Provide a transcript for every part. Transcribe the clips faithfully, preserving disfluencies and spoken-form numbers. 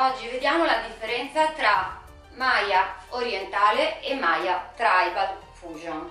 Oggi vediamo la differenza tra Maya orientale e Maya Tribal Fusion.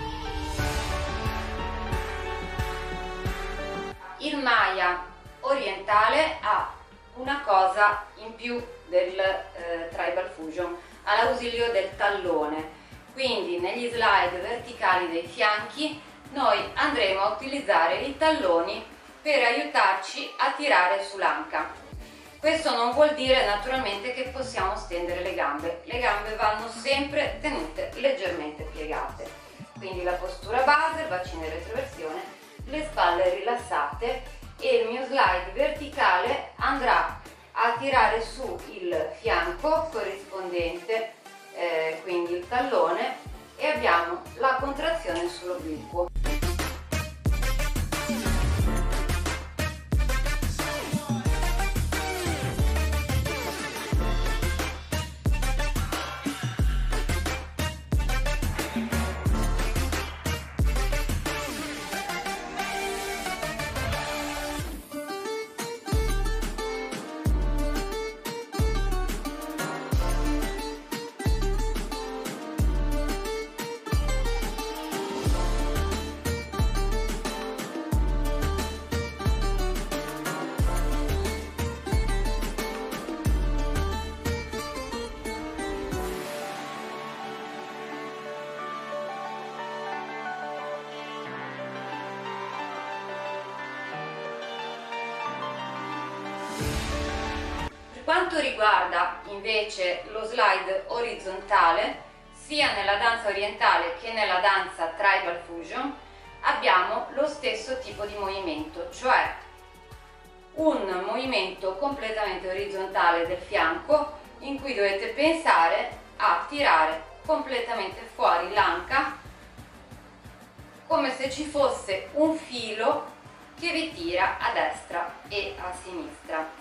Il Maya orientale ha una cosa in più del eh, Tribal Fusion, ha l'ausilio del tallone, quindi negli slide verticali dei fianchi noi andremo a utilizzare i talloni per aiutarci a tirare sull'anca. Questo non vuol dire naturalmente che possiamo stendere le gambe, le gambe vanno sempre tenute leggermente piegate, quindi la postura base, il bacino in retroversione, le spalle rilassate e il mio slide verticale andrà a tirare su il fianco corrispondente, eh, quindi il tallone, e abbiamo la contrazione sull'obliquo. Per quanto riguarda invece lo slide orizzontale, sia nella danza orientale che nella danza Tribal Fusion abbiamo lo stesso tipo di movimento, cioè un movimento completamente orizzontale del fianco in cui dovete pensare a tirare completamente fuori l'anca come se ci fosse un filo che vi tira a destra e a sinistra.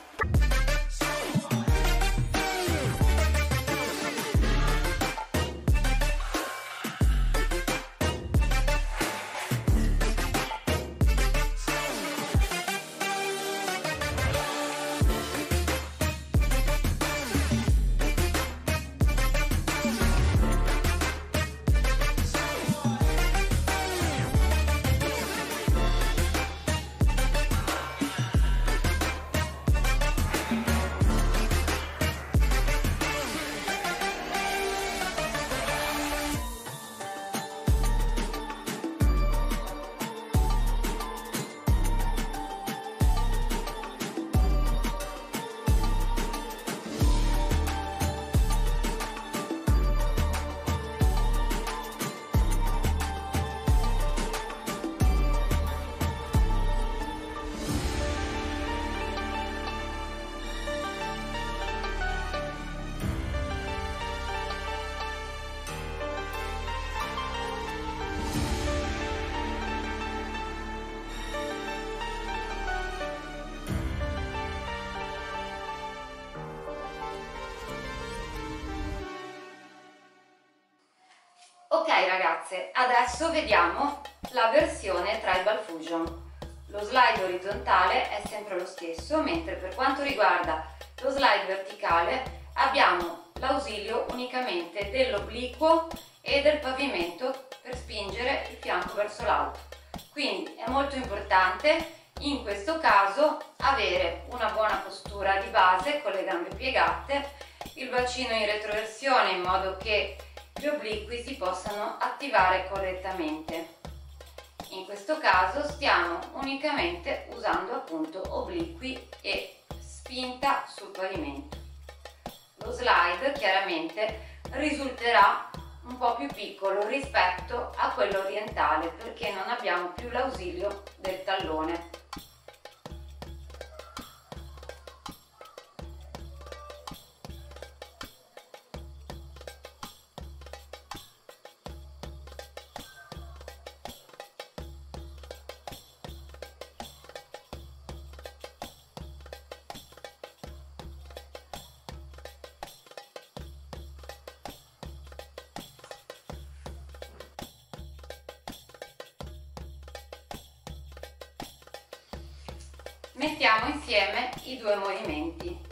Ok ragazze, adesso vediamo la versione Tribal Fusion. Lo slide orizzontale è sempre lo stesso, mentre per quanto riguarda lo slide verticale abbiamo l'ausilio unicamente dell'obliquo e del pavimento per spingere il fianco verso l'alto. Quindi è molto importante in questo caso avere una buona postura di base con le gambe piegate, il bacino in retroversione in modo che gli obliqui si possano attivare correttamente. In questo caso stiamo unicamente usando appunto obliqui e spinta sul pavimento. Lo slide chiaramente risulterà un po' più piccolo rispetto a quello orientale perché non abbiamo più l'ausilio del tallone. Mettiamo insieme i due movimenti.